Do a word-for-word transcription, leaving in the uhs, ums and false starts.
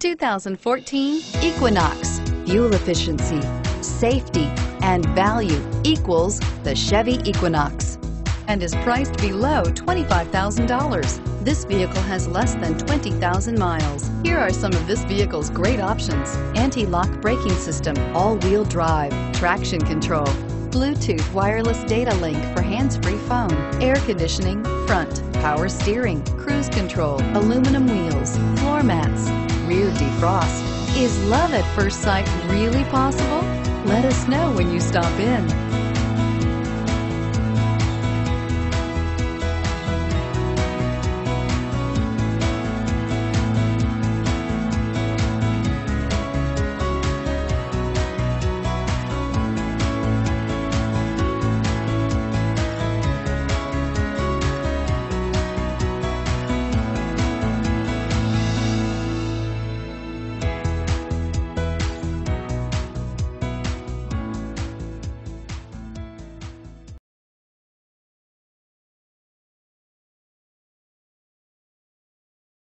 two thousand fourteen Equinox. Fuel efficiency, safety, and value equals the Chevy Equinox and is priced below twenty-five thousand dollars. This vehicle has less than twenty thousand miles. Here are some of this vehicle's great options: anti-lock braking system, all-wheel drive, traction control, Bluetooth wireless data link for hands-free phone, air conditioning, front, power steering, cruise control, aluminum wheels, floor mats, rear defrost. Is love at first sight really possible? Let us know when you stop in.